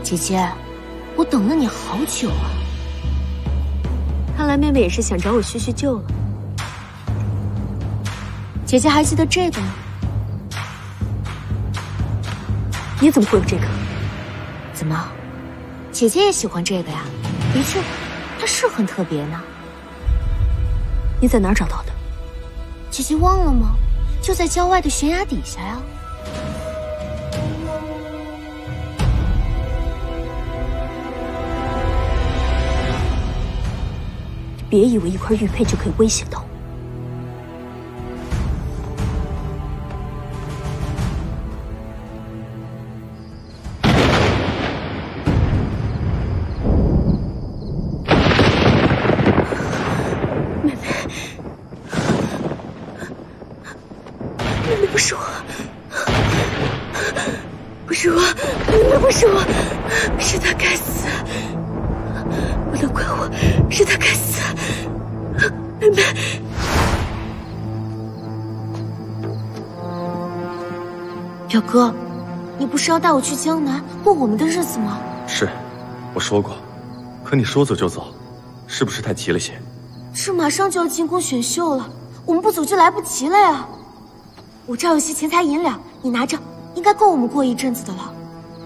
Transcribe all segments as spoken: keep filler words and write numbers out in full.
姐姐，我等了你好久啊。 看来妹妹也是想找我叙叙旧了。 姐姐还记得这个吗？ 你怎么会有这个？ 怎么，姐姐也喜欢这个呀？的确，它是很特别呢。 你在哪儿找到的？ 姐姐忘了吗？就在郊外的悬崖底下呀。 别以为一块玉佩就可以威胁到我。妹妹，妹妹不是我，不是我，妹妹不是我，是他该死。不能怪我，是他该死。妹妹， 表哥，你不是要带我去江南过我们的日子吗？ 是，我说过，可你说走就走，是不是太急了些？ 是马上就要进宫选秀了，我们不走就来不及了呀。我这儿有些钱财银两，你拿着，应该够我们过一阵子的了。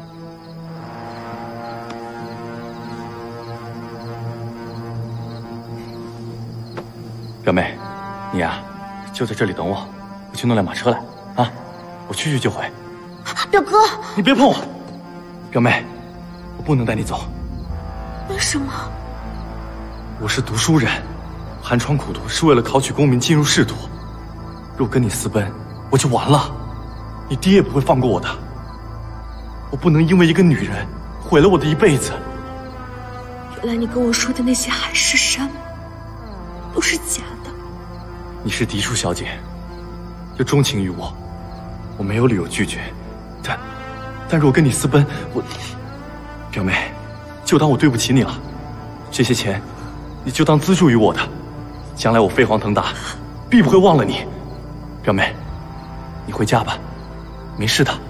表妹，你呀、啊，就在这里等我，我去弄辆马车来啊！我去去就回。 表哥， 你别碰我！表妹，我不能带你走。 为什么？ 我是读书人，寒窗苦读是为了考取功名，进入仕途。若跟你私奔，我就完了，你爹也不会放过我的。我不能因为一个女人毁了我的一辈子。 原来你跟我说的那些海誓山盟都是假的。 你是嫡庶小姐，又钟情于我，我没有理由拒绝。但，但若跟你私奔，我，表妹，就当我对不起你了。这些钱，你就当资助于我的，将来我飞黄腾达，必不会忘了你。表妹，你回家吧，没事的。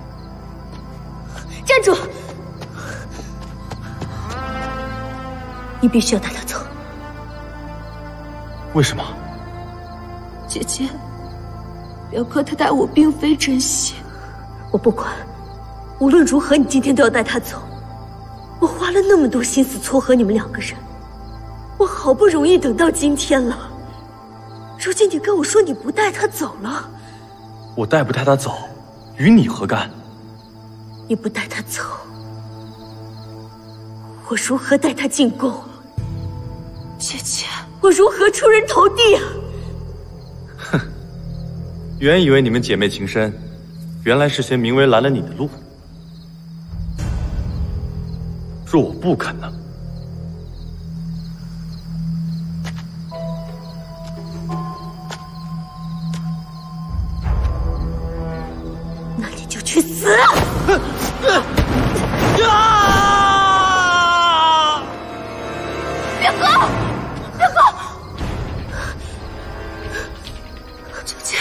站住！你必须要带他走。 为什么？ 姐姐，表哥他待我并非真心。我不管，无论如何，你今天都要带他走。我花了那么多心思撮合你们两个人，我好不容易等到今天了，如今你跟我说你不带他走了， 我带不带他走，与你何干？ 你不带他走，我如何带他进宫？姐姐，我如何出人头地啊？ 哼，原以为你们姐妹情深，原来是嫌明薇拦了你的路。若我不肯呢？ 那你就去死！ 啊！ 表哥，表哥，姐姐，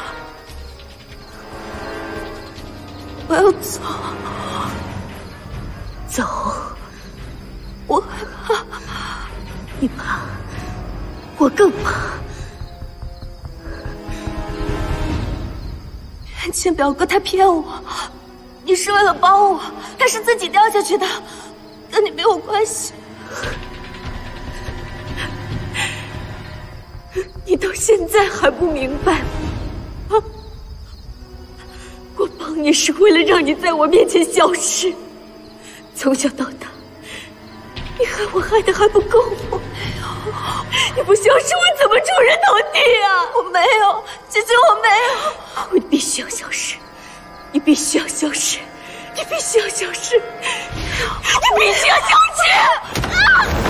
我要走，走。我害怕，你怕，我更怕。元清表哥他骗我，你是为了帮我，他是自己掉下去的，跟你没有关系。你到现在还不明白吗？啊！我帮你是为了让你在我面前消失，从小到大。你害我害的还不够吗？你不消失我怎么出人头地啊？我没有，姐姐我没有。你必须要消失，你必须要消失，你必须要消失，你必须要消失！啊！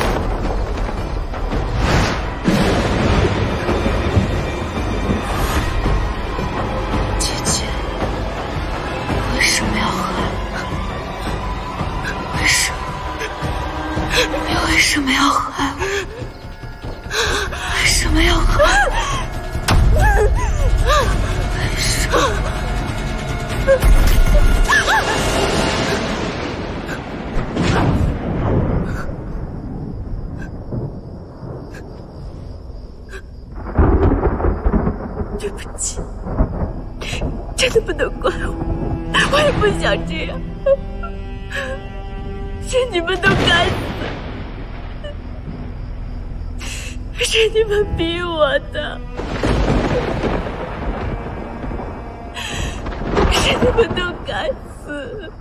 姐姐，为什么要害我？为什么？你为什么要害我？为什么要害我？为什么？ 对不起，真的不能怪我，我也不想这样，是你们都该死，是你们逼我的，是你们都该死。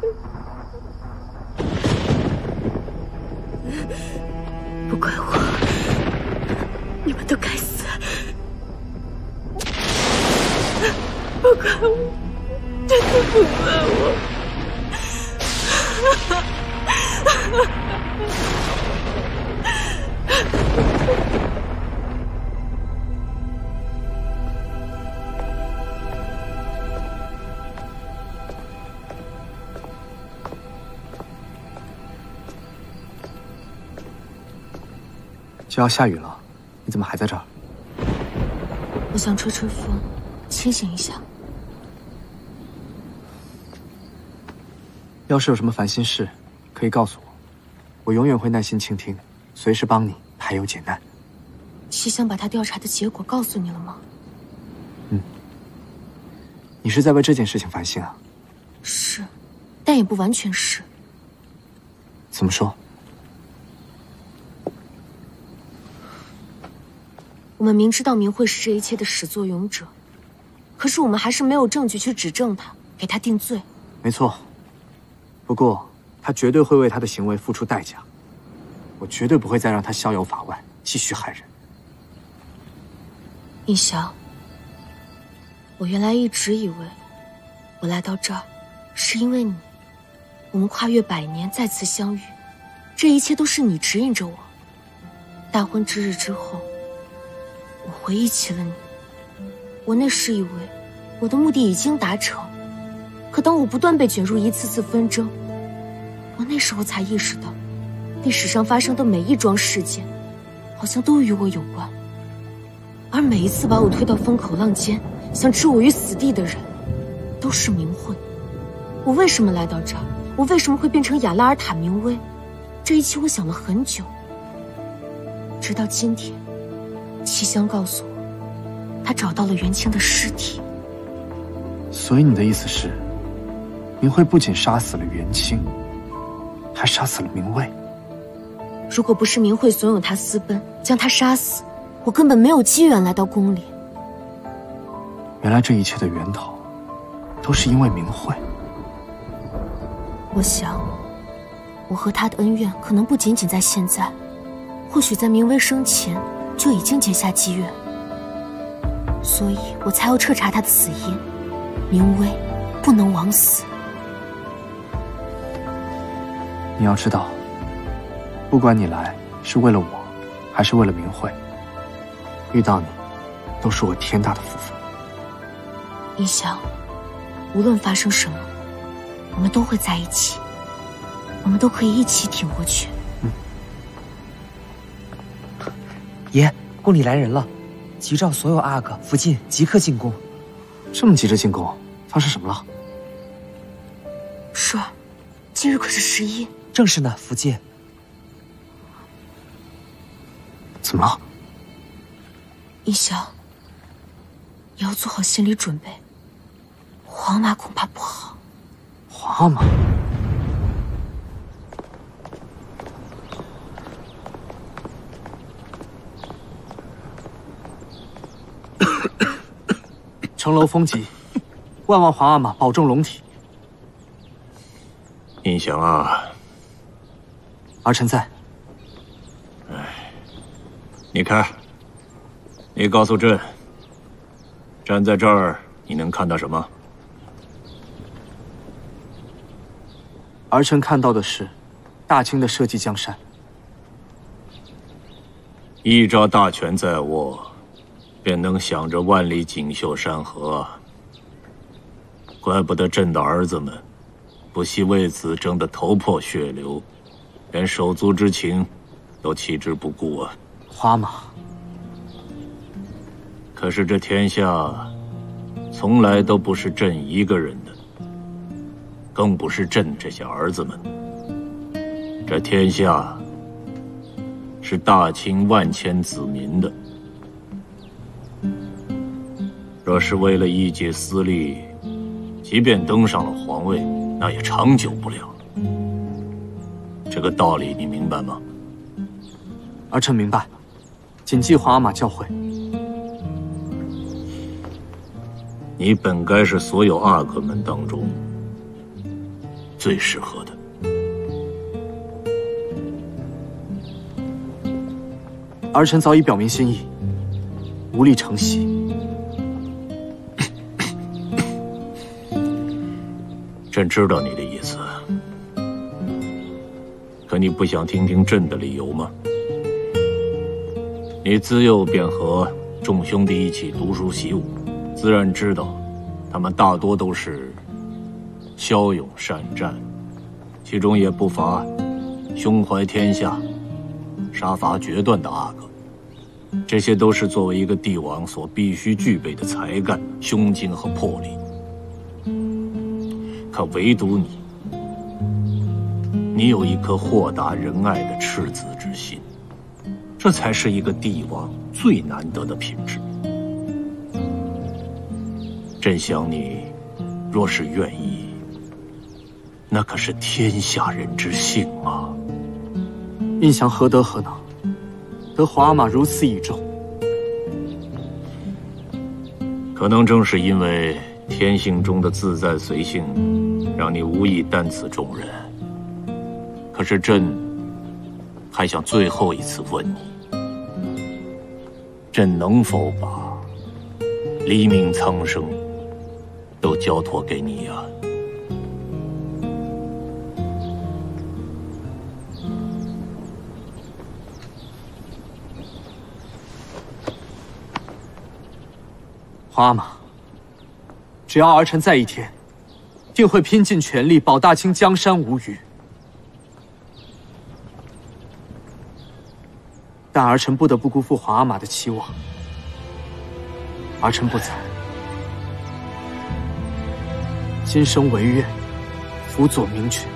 不怪我，你们都该死。不怪我，真的不怪我。 就要下雨了，你怎么还在这儿？ 我想吹吹风，清醒一下。 要是有什么烦心事，可以告诉我，我永远会耐心倾听，随时帮你排忧解难。 西厢把他调查的结果告诉你了吗？ 嗯。你是在为这件事情烦心啊？ 是，但也不完全是。 怎么说？ 我们明知道明慧是这一切的始作俑者，可是我们还是没有证据去指证他，给他定罪。 没错，不过他绝对会为他的行为付出代价，我绝对不会再让他逍遥法外，继续害人。 印象，我原来一直以为，我来到这儿，是因为你，我们跨越百年再次相遇，这一切都是你指引着我。大婚之日之后，我回忆起了你，我那时以为我的目的已经达成，可当我不断被卷入一次次纷争，我那时候才意识到，历史上发生的每一桩事件，好像都与我有关，而每一次把我推到风口浪尖，想置我于死地的人，都是明慧。我为什么来到这儿？我为什么会变成雅拉尔塔明威？这一切我想了很久，直到今天。西厢告诉我，他找到了元清的尸体。 所以你的意思是，明慧不仅杀死了元清，还杀死了明卫？ 如果不是明慧怂恿他私奔，将他杀死，我根本没有机缘来到宫里。 原来这一切的源头，都是因为明慧。 我想，我和他的恩怨可能不仅仅在现在，或许在明威生前就已经结下积怨，所以我才要彻查他的死因。明威不能枉死。 你要知道，不管你来是为了我，还是为了明慧，遇到你，都是我天大的福分。 你想，无论发生什么，我们都会在一起，我们都可以一起挺过去。 嗯。 爷，宫里来人了，急召所有阿哥、福晋即刻进宫。 这么急着进宫，发生什么了？ 是，今日可是十一。 正是呢，福晋。 怎么了？ 一想，你要做好心理准备，皇马恐怕不好。 皇马？城楼风急，万望皇阿玛保重龙体。 印象啊， 儿臣在。 哎，你看，你告诉朕，站在这儿，你能看到什么？ 儿臣看到的是大清的社稷江山。 一朝大权在握，便能想着万里锦绣山河。怪不得朕的儿子们不惜为此争得头破血流，连手足之情都弃之不顾啊！ 花马。 可是这天下从来都不是朕一个人的，更不是朕这些儿子们。这天下是大清万千子民的。 若是为了一己私利，即便登上了皇位，那也长久不了。这个道理你明白吗？ 儿臣明白，谨记皇阿玛教诲。 你本该是所有阿哥们当中最适合的。 儿臣早已表明心意，无力承袭。 朕知道你的意思，可你不想听听朕的理由吗？你自幼便和众兄弟一起读书习武，自然知道，他们大多都是骁勇善战，其中也不乏胸怀天下、杀伐决断的阿哥。这些都是作为一个帝王所必须具备的才干、胸襟和魄力。可唯独你，你有一颗豁达仁爱的赤子之心，这才是一个帝王最难得的品质。朕想你，若是愿意，那可是天下人之幸啊！ 胤祥何德何能，得皇阿玛如此倚重？ 可能正是因为天性中的自在随性，让你无意担此重任。可是朕还想最后一次问你，朕能否把黎明苍生都交托给你呀？ 皇阿玛，只要儿臣在一天，定会拼尽全力保大清江山无虞。但儿臣不得不辜负皇阿玛的期望。儿臣不才，今生唯愿辅佐明君。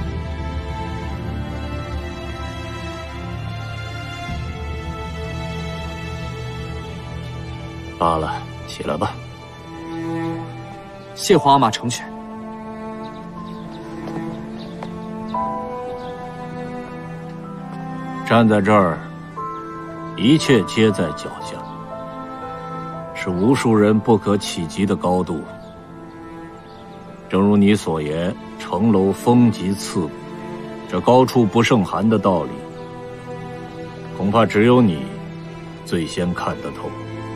罢了，起来吧。 谢皇阿玛成全。 站在这儿，一切皆在脚下，是无数人不可企及的高度。正如你所言，城楼风急刺骨，这高处不胜寒的道理，恐怕只有你最先看得透。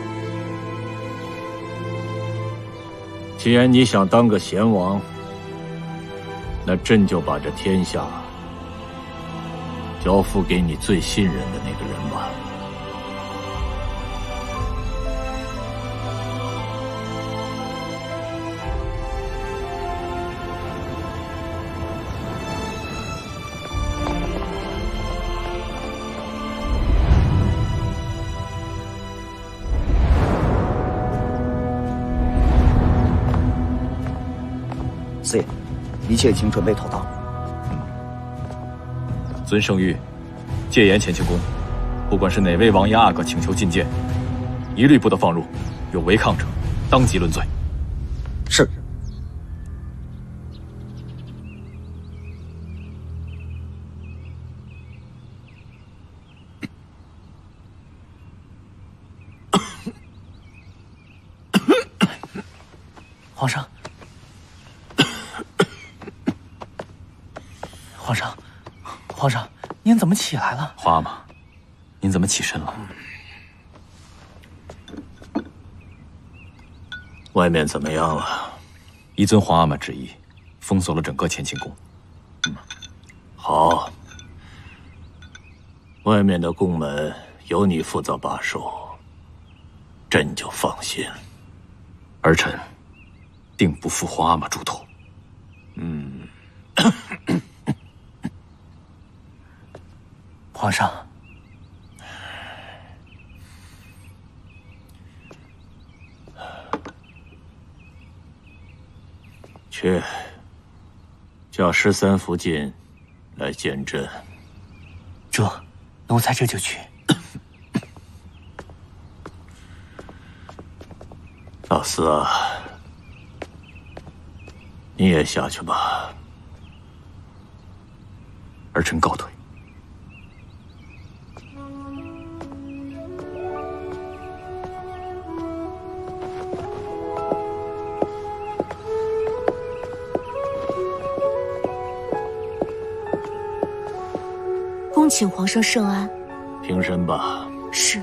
既然你想当个贤王，那朕就把这天下交付给你最信任的那个人吧。 四爷，一切已经准备妥当。 尊圣谕，戒严乾清宫，不管是哪位王爷阿哥请求觐见，一律不得放入，有违抗者，当即论罪。 是。 皇上。皇上，皇上，您怎么起来了？ 皇阿玛，您怎么起身了？ 外面怎么样了？ 依遵皇阿玛旨意，封锁了整个乾清宫。 嗯，好。外面的宫门由你负责把守，朕就放心。 儿臣定不负皇阿玛嘱托。 嗯。 皇上， 去叫十三福晋来见朕。 这，奴才这就去。 老四啊，你也下去吧。 儿臣告退。 恭请皇上圣安。 平身吧。 是。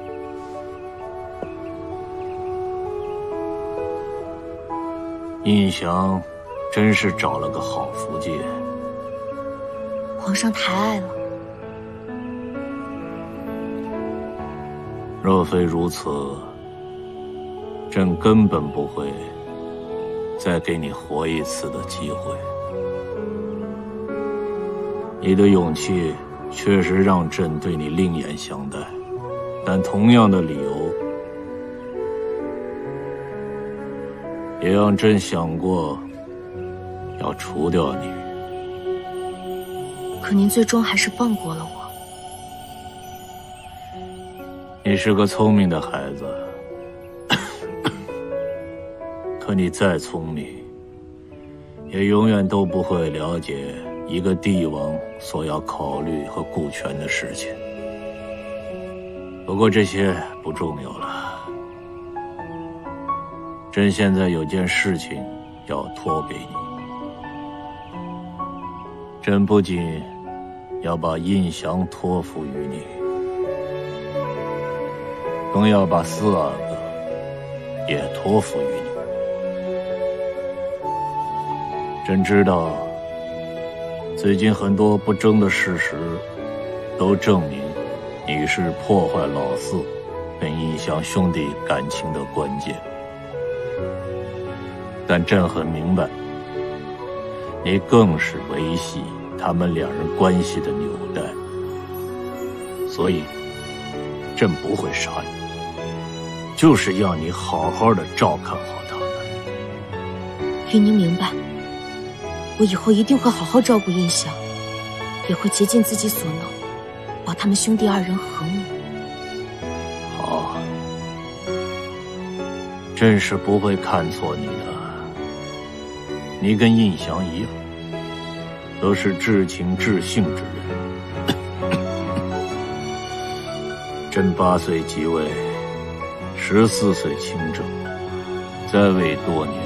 印祥真是找了个好福晋。 皇上抬爱了。 若非如此，朕根本不会再给你活一次的机会。你的勇气确实让朕对你另眼相待，但同样的理由也让朕想过要除掉你。 可您最终还是放过了我。 你是个聪明的孩子，可你再聪明，也永远都不会了解一个帝王所要考虑和顾全的事情。不过这些不重要了，朕现在有件事情要托给你。朕不仅要把印祥托付于你，更要把四阿哥也托付于你。朕知道最近很多不争的事实都证明你是破坏老四跟印祥兄弟感情的关键，但朕很明白，你更是维系他们两人关系的纽带，所以朕不会杀你，就是要你好好的照看好他们。 云宁明白，我以后一定会好好照顾印祥，也会竭尽自己所能，保他们兄弟二人和睦。 好，朕是不会看错你的。你跟印祥一样，都是至情至性之人。朕八岁即位，十四岁亲政，在位多年，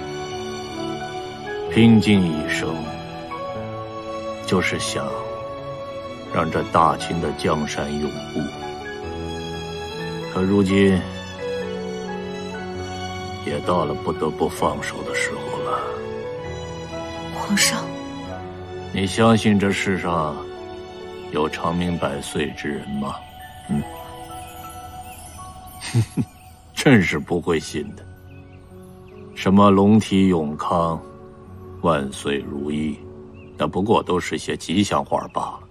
拼尽一生，就是想让这大秦的江山永固。可如今也到了不得不放手的时候了。 皇上， 你相信这世上有长命百岁之人吗？嗯，朕是不会信的。什么龙体永康、万岁如意，那不过都是些吉祥话罢了。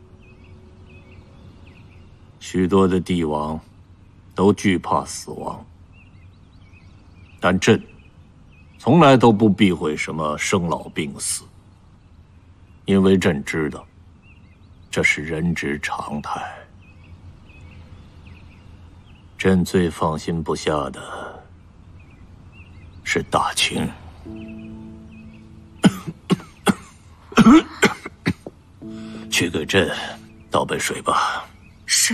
许多的帝王都惧怕死亡，但朕从来都不避讳什么生老病死，因为朕知道这是人之常态。朕最放心不下的是大清。去给朕倒杯水吧。 是。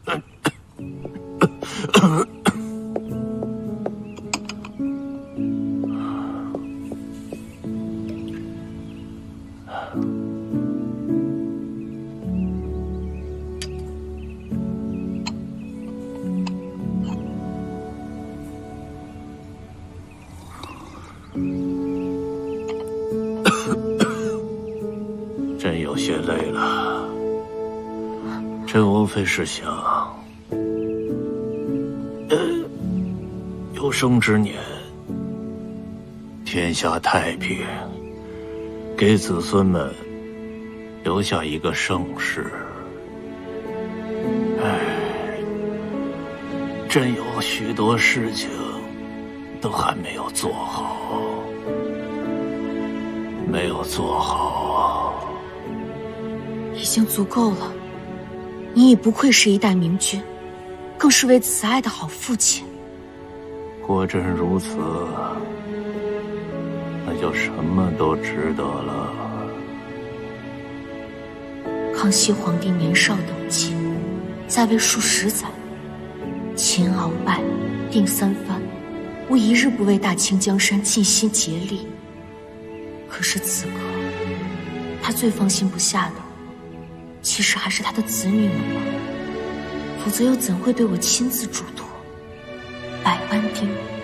朕有些累了，朕无非是想，呃，有生之年，天下太平，给子孙们留下一个盛世。唉，朕有许多事情都还没有做好，没有做好。 已经足够了，你已不愧是一代明君，更是为慈爱的好父亲。 果真如此，那就什么都值得了。 康熙皇帝年少登基，在位数十载，秦鳌拜、定三藩，无一日不为大清江山尽心竭力。可是此刻，他最放心不下的，其实还是他的子女们吧，否则又怎会对我亲自嘱托百般叮咛？